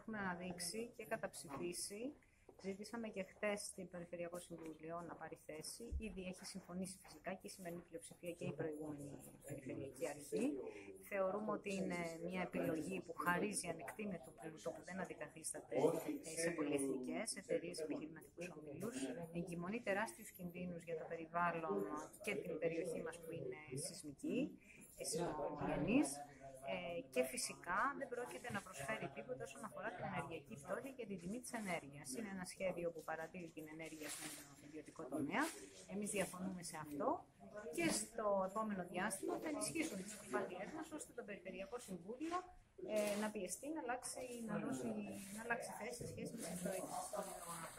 έχουμε αναδείξει και καταψηφίσει. Ζήτησαμε και χτες στην Περιφερειακό Συμβούλιο να πάρει θέση. Ήδη έχει συμφωνήσει φυσικά και η σημερινή πλειοψηφία και η προηγούμενη Περιφερειακή Αρχή. Θεωρούμε ότι είναι μια επιλογή που χαρίζει ανεκτήμετο πλούτο που δεν αντικαθίσταται σε πολυεθνικές εταιρείες, επιχειρηματικούς ομίλους. Εγκυμονεί τεράστιους κινδύνους για το περιβάλλον και την περιοχή μας που είναι σεισμική, σεισμογενής. Και φυσικά δεν πρόκειται να προσφέρει τίποτα όσον αφορά την ενεργειακή φτώχεια και την τιμή της ενέργειας. Είναι ένα σχέδιο που παρατηρεί την ενέργεια στον ιδιωτικό τομέα. Εμείς διαφωνούμε σε αυτό και στο επόμενο διάστημα θα ενισχύσουμε τις προσπάθειές μας ώστε το Περιφερειακό Συμβούλιο να πιεστεί να αλλάξει θέση σε σχέση με τις προηγούμενες.